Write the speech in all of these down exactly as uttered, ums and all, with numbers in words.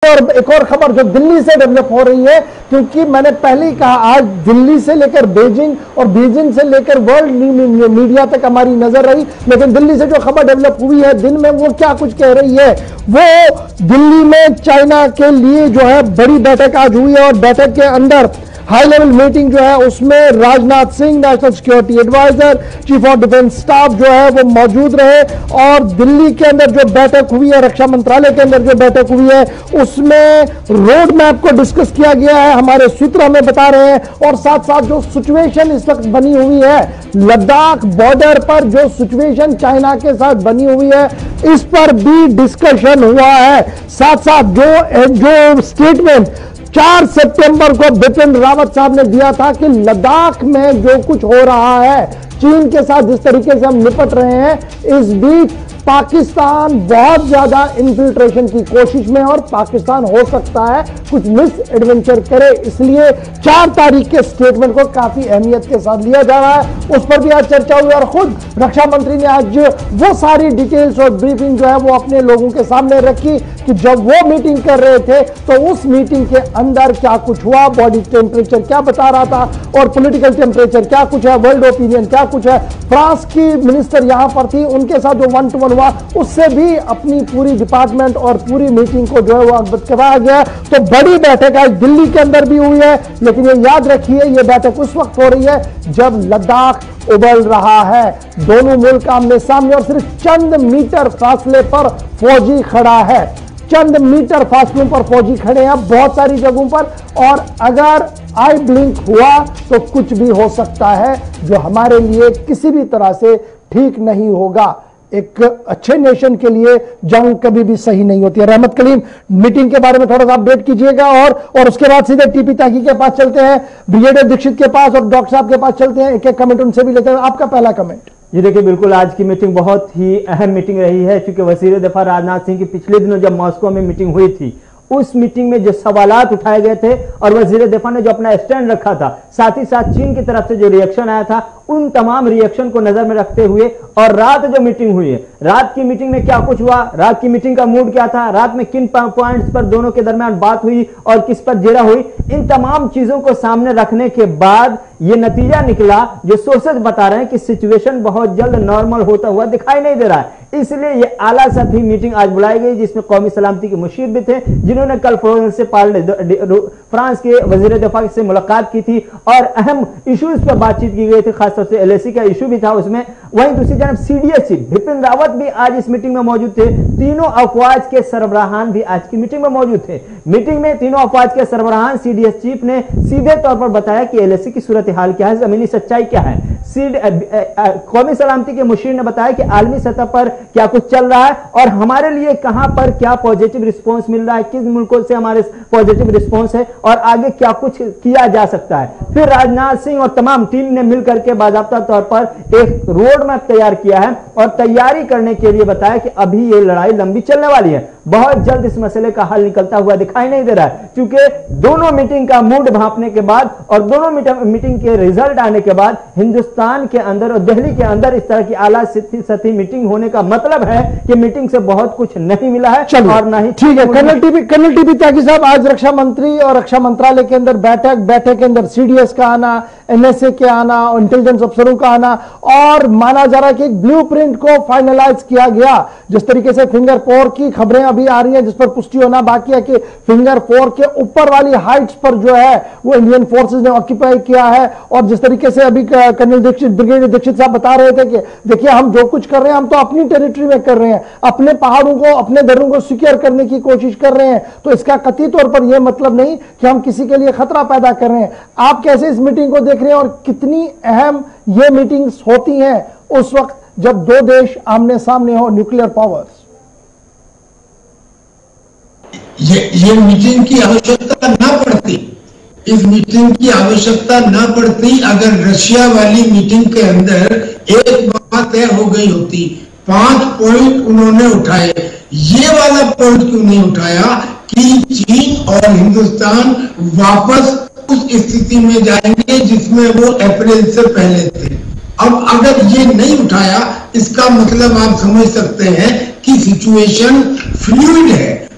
और एक और खबर जो दिल्ली से डेवलप हो रही है, क्योंकि मैंने पहले ही कहा आज दिल्ली से लेकर बीजिंग और बीजिंग से लेकर वर्ल्ड मीडिया तक हमारी नजर रही, लेकिन दिल्ली से जो खबर डेवलप हुई है दिन में वो क्या कुछ कह रही है। वो दिल्ली में चाइना के लिए जो है बड़ी बैठक आज हुई है और बैठक के अंदर हाई लेवल मीटिंग जो है उसमें Rajnath Singh national security adviser, chief of defence staff जो है वो मौजूद रहे। और दिल्ली के अंदर जो बैठक हुई है, रक्षा मंत्रालय के अंदर जो बैठक हुई है उसमें रोड मैप को डिस्कस किया गया है, हमारे सूत्र हमें बता रहे हैं। और साथ साथ जो सिचुएशन इस वक्त बनी हुई है लद्दाख बॉर्डर पर, जो सिचुएशन चाइना के साथ बनी हुई है इस पर भी डिस्कशन हुआ है। साथ साथ जो जो स्टेटमेंट चार सितंबर को बिपिन रावत साहब ने दिया था कि लद्दाख में जो कुछ हो रहा है, चीन के साथ जिस तरीके से हम निपट रहे हैं, इस बीच पाकिस्तान बहुत ज्यादा इन्फिल्ट्रेशन की कोशिश में और पाकिस्तान हो सकता है कुछ मिस एडवेंचर करे, इसलिए चार तारीख के स्टेटमेंट को काफी अहमियत के साथ लिया जा रहा है। उस पर भी आज चर्चा हुई और खुद रक्षा मंत्री ने आज वो सारी डिटेल्स और ब्रीफिंग जो है वो अपने लोगों के सामने रखी कि जब वो मीटिंग कर रहे थे तो उस मीटिंग के अंदर क्या कुछ हुआ, बॉडी टेम्परेचर क्या बता रहा था और पॉलिटिकल टेम्परेचर क्या कुछ है, वर्ल्ड ओपिनियन क्या कुछ है। फ्रांस की मिनिस्टर यहां पर थी, उनके साथ जो वन टू वन हुआ उससे भी अपनी पूरी डिपार्टमेंट और पूरी मीटिंग को जो है वो अवगत कराया गया। तो बड़ी बैठक आज दिल्ली के अंदर भी हुई है, लेकिन ये याद रखिए ये बैठक उस वक्त हो रही है जब लद्दाख उबल रहा है, दोनों मुल्क आमने सामने और सिर्फ चंद मीटर फासले पर फौजी खड़ा है, चंद मीटर फासलों पर फौजी खड़े हैं बहुत सारी जगहों पर। और अगर आई ब्लिंक हुआ तो कुछ भी हो सकता है जो हमारे लिए किसी भी तरह से ठीक नहीं होगा। एक अच्छे नेशन के लिए जंग कभी भी सही नहीं होती है। रहमत कलीम, मीटिंग के बारे में थोड़ा सा अपडेट कीजिएगा और और उसके बाद सीधे टीपी ताकी के पास चलते हैं, ब्रिगेडियर दीक्षित के पास और डॉक्टर साहब के पास चलते हैं, एक एक कमेंट उनसे भी लेते हैं। आपका पहला कमेंट। जी देखिए, बिल्कुल आज की मीटिंग बहुत ही अहम मीटिंग रही है, क्योंकि वजीर दफा राजनाथ सिंह की पिछले दिनों जब मॉस्को में मीटिंग हुई थी उस मीटिंग में जो सवालात उठाए गए थे और वजीर दफा ने जो अपना स्टैंड रखा था, साथ ही साथ चीन की तरफ से जो रिएक्शन आया था, उन तमाम रिएक्शन को नजर में रखते हुए और रात जो मीटिंग हुई है, रात की मीटिंग में क्या कुछ हुआ, रात की मीटिंग का मूड क्या था, रात में किन पॉइंट्स पर दोनों के दरमियान बात हुई और किस पर जिरा हुई, इन तमाम चीजों को सामने रखने के बाद यह नतीजा निकला जो सोर्सेज बता रहे हैं कि सिचुएशन बहुत जल्द नॉर्मल होता हुआ दिखाई नहीं दे रहा है। इसलिए यह आला सतही मीटिंग आज बुलाई गई, जिसमें कौमी सलामती के मुशीर भी थे, जिन्होंने कल से फ्रांस के वजीर दफा से मुलाकात की थी और अहम इश्यूज पर बातचीत की गई थी, खासतौर से एलएसी का इशू भी था उसमें। वहीं दूसरी तरफ सीडीएस चीफ बिपिन रावत भी आज इस मीटिंग में मौजूद थे। तीनों अफवाज के सरबराहान भी आज की मीटिंग में मौजूद थे। मीटिंग में तीनों अफवाज के सरबराहान सीडीएस चीफ ने सीधे तौर पर बताया कि एलएसी की सूरत हाल क्या है, जमीनी सच्चाई क्या है। कौमी सलामती के मुशीर ने बताया कि आलमी सतह पर क्या कुछ चल रहा है और हमारे लिए कहां पर क्या पॉजिटिव रिस्पांस मिल रहा है, किस मुल्कों से हमारे पॉजिटिव रिस्पांस है और आगे क्या कुछ किया जा सकता है। फिर राजनाथ सिंह और तमाम टीम ने मिलकर के बाकायदा तौर पर एक रोड मैप तैयार किया है और तैयारी करने के लिए बताया कि अभी ये लड़ाई लंबी चलने वाली है, बहुत जल्द इस मसले का हल निकलता हुआ दिखाई नहीं दे रहा है, क्योंकि दोनों मीटिंग का मूड भांपने के बाद और दोनों मीटिंग के रिजल्ट आने के बाद हिंदुस्तान के अंदर और दिल्ली के अंदर इस तरह की आला सतही मीटिंग होने का मतलब है कि मीटिंग से बहुत कुछ नहीं मिला है और नहीं। ठीक है, colonel TP colonel TP Tyagi साहब, आज रक्षा मंत्री और रक्षा मंत्रालय के अंदर बैठक बैठक के अंदर सीडीएस का आना, एनएसए के आना, इंटेलिजेंस अफसरों का आना और माना जा रहा है कि एक ब्लूप्रिंट को फाइनलाइज किया गया। जिस तरीके से फिंगर फोर की खबरें अभी आ रही हैं जिस पर पुष्टि होना बाकी है कि फिंगर फोर के ऊपर वाली हाइट्स पर जो है वो इंडियन फोर्सेस ने ऑक्यूपाई किया है। और जिस तरीके से अभी कर्नल दीक्षित ब्रिगेडियर दीक्षित साहब बता रहे थे कि देखिए हम जो कुछ कर रहे हैं हम तो अपनी टेरिटरी में कर रहे हैं, अपने पहाड़ों को अपने दर्रों को सिक्योर करने की कोशिश कर रहे हैं, तो इसका कथित तौर पर यह मतलब नहीं कि हम किसी के लिए खतरा पैदा कर रहे हैं। आप कैसे इस मीटिंग को देख रहे हैं और कितनी अहम ये मीटिंग्स होती हैं उस वक्त जब दो देश आमने सामने हो, न्यूक्लियर पावर्स? ये ये मीटिंग की आवश्यकता ना पड़ती, इस मीटिंग की आवश्यकता ना पड़ती अगर रशिया वाली मीटिंग के अंदर एक बात तय हो गई होती। पांच पॉइंट उन्होंने उठाए, ये वाला पॉइंट क्यों नहीं उठाया कि चीन और हिंदुस्तान वापस उस स्थिति में जाएंगे जिसमें वो अप्रैल से पहले थे। अब अगर ये नहीं उठाया, इसका मतलब आप समझ सकते हैं कि सिचुएशन फ्लूइड है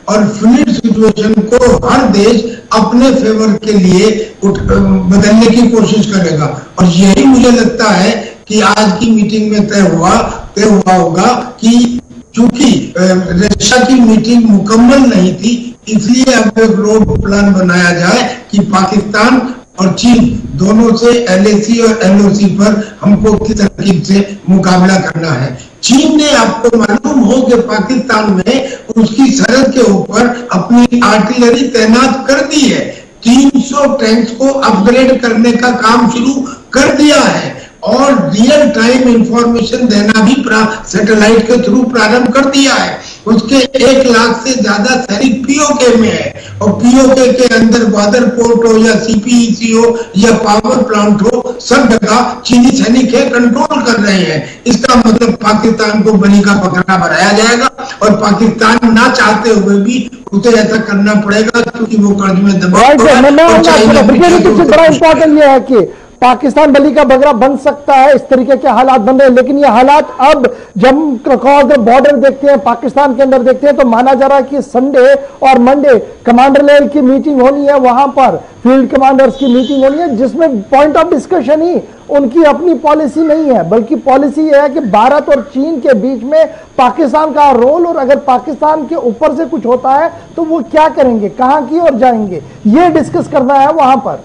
और फ्लूइड सिचुएशन को हर देश अपने फेवर के लिए उठ, बदलने की कोशिश करेगा। और यही मुझे लगता है कि आज की मीटिंग में तय हुआ तय हुआ होगा कि चूंकि रक्षा की मीटिंग मुकम्मल नहीं थी, इसलिए अब एक रोड प्लान बनाया जाए कि पाकिस्तान और चीन दोनों से एलएसी और एलओसी पर हमको किस तरकीब से मुकाबला करना है। चीन ने, आपको मालूम हो कि पाकिस्तान में उसकी सरहद के ऊपर अपनी आर्टिलरी तैनात कर दी है, तीन सौ टैंक्स को अपग्रेड करने का काम शुरू कर दिया है और रियल टाइम इंफॉर्मेशन देना भी सैटेलाइट के थ्रू प्रारंभ कर दिया है। उसके एक लाख से ज्यादा सैनिक पीओके में है और पीओके के अंदर बॉर्डर पोर्ट हो या सीपीईसी हो या पावर प्लांट हो, सब जगह चीनी सैनिक है, कंट्रोल कर रहे हैं। इसका मतलब पाकिस्तान को बलि का बकरा बनाया जाएगा और पाकिस्तान ना चाहते हुए भी उसे ऐसा करना पड़ेगा क्योंकि वो कर्ज में दबाव। बड़ा इंपॉर्टेंट ये है कि पाकिस्तान बलि का बकरा बन सकता है, इस तरीके के हालात बन रहे हैं। लेकिन ये हालात अब जब बॉर्डर देखते हैं, पाकिस्तान के अंदर देखते हैं, तो माना जा रहा है कि संडे और मंडे कमांडर लेवल की मीटिंग होनी है, वहां पर फील्ड कमांडर्स की मीटिंग होनी है, जिसमें पॉइंट ऑफ डिस्कशन ही उनकी अपनी पॉलिसी नहीं है, बल्कि पॉलिसी यह है कि भारत और चीन के बीच में पाकिस्तान का रोल, और अगर पाकिस्तान के ऊपर से कुछ होता है तो वो क्या करेंगे, कहां की ओर जाएंगे, ये डिस्कस करना है वहां पर।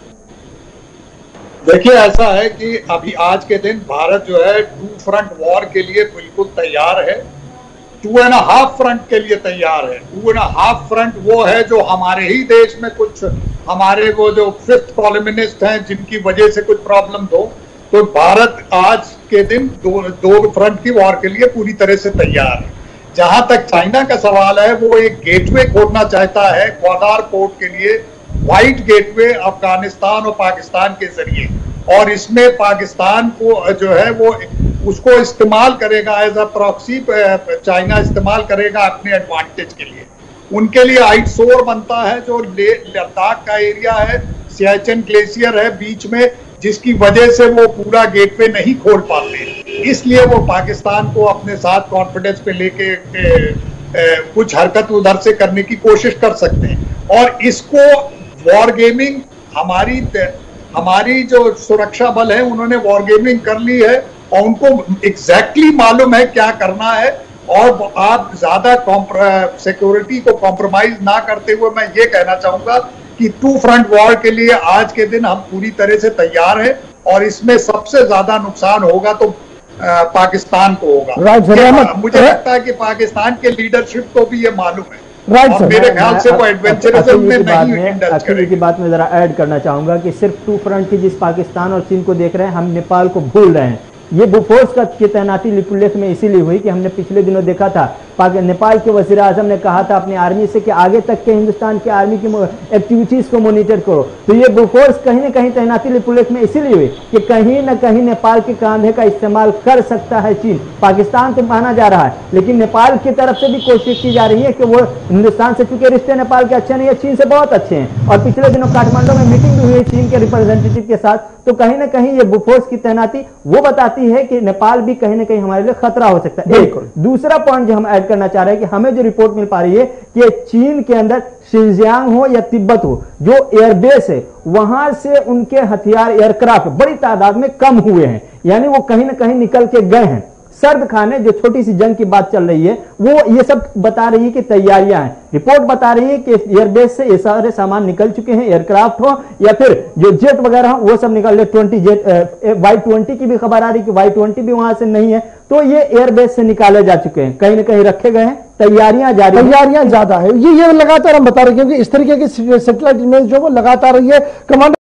देखिए, ऐसा है कि अभी आज के दिन भारत जो है टू फ्रंट वॉर के लिए बिल्कुल तैयार है, टू एंड हाफ फ्रंट के लिए तैयार है। टू एंड हाफ फ्रंट वो है जो हमारे ही देश में कुछ हमारे वो जो फिफ्थ कॉलमिनिस्ट हैं जिनकी वजह से कुछ प्रॉब्लम हो, तो भारत आज के दिन दो दो फ्रंट की वॉर के लिए पूरी तरह से तैयार है। जहां तक चाइना का सवाल है, वो एक गेटवे खोलना चाहता है ग्वादार पोर्ट के लिए, व्हाइट गेटवे अफगानिस्तान और पाकिस्तान के जरिए, और इसमें पाकिस्तान को जो है वो उसको इस्तेमाल करेगा एज अ प्रॉक्सी, चाइना इस्तेमाल करेगा अपने एडवांटेज के लिए। उनके लिए आइटसोर बनता है जो लद्दाख का एरिया है, सियाचिन ग्लेशियर है बीच में, जिसकी वजह से वो पूरा गेटवे नहीं खोल पाते। इसलिए वो पाकिस्तान को अपने साथ कॉन्फिडेंस पे लेके कुछ हरकत उधर से करने की कोशिश कर सकते हैं। और इसको वॉर गेमिंग, हमारी हमारी जो सुरक्षा बल है उन्होंने वॉर गेमिंग कर ली है और उनको एग्जैक्टली मालूम है क्या करना है। और आप ज्यादा सिक्योरिटी को कॉम्प्रोमाइज ना करते हुए मैं ये कहना चाहूंगा कि टू फ्रंट वॉर के लिए आज के दिन हम पूरी तरह से तैयार हैं और इसमें सबसे ज्यादा नुकसान होगा तो आ, पाकिस्तान को होगा। मुझे लगता है कि पाकिस्तान के लीडरशिप को भी ये मालूम है। राइट सर, मेरे ख्याल से वो एडवेंचरिज्म में नहीं इंडल्ज करेंगे। की बात में जरा ऐड करना चाहूंगा कि सिर्फ टू फ्रंट की जिस पाकिस्तान और चीन को देख रहे हैं, हम नेपाल को भूल रहे हैं। ये बोफोर्स का की तैनाती लिपुलेख में इसीलिए हुई कि हमने पिछले दिनों देखा था नेपाल के वज़ीर आज़म ने कहा था अपनी आर्मी से कि आगे तक के हिंदुस्तान की आर्मी की एक्टिविटीज को मॉनिटर करो। तो ये बोफोर्स कहीं ना कहीं तैनाती लिपुलेख में इसीलिए हुई कि कहीं ना कहीं नेपाल के कांधे का इस्तेमाल कर सकता है चीन। पाकिस्तान तो माना जा रहा है, लेकिन नेपाल की तरफ से भी कोशिश की जा रही है कि वो हिंदुस्तान से, चूंकि रिश्ते नेपाल के अच्छे नहीं है, चीन से बहुत अच्छे हैं। और पिछले दिनों काठमांडू में मीटिंग भी हुई चीन के रिप्रेजेंटेटिव के साथ, तो कहीं ना कहीं ये बोफोर्स की तैनाती वो बताती है कि नेपाल भी कहीं ना कहीं हमारे लिए खतरा हो सकता है। एक दूसरा पॉइंट जो हम ऐड करना चाह रहे हैं कि हमें जो रिपोर्ट मिल पा रही है कि चीन के अंदर शिनजियांग हो या तिब्बत हो, जो एयरबेस है वहां से उनके हथियार एयरक्राफ्ट बड़ी तादाद में कम हुए हैं, यानी वो कहीं ना कहीं निकल के गए हैं। सर्द खाने, जो छोटी सी जंग की बात चल रही है, वो ये सब बता रही है कि तैयारियां हैं। रिपोर्ट बता रही है कि एयरबेस से ये सारे सामान निकल चुके हैं, एयरक्राफ्ट हो या फिर जो जेट वगैरह हो वो सब निकल रहे। ट्वेंटी जेट वाई ट्वेंटी की भी खबर आ रही कि वाई ट्वेंटी भी वहां से नहीं है, तो ये एयरबेस से निकाले जा चुके हैं, कहीं ना कहीं रखे गए हैं, तैयारियां जारी तैयारियां ज्यादा है। ये ये लगातार हम बता रहे हैं क्योंकि इस तरीके की सैटेलाइट इमेज जो वो लगातार ये कमांडर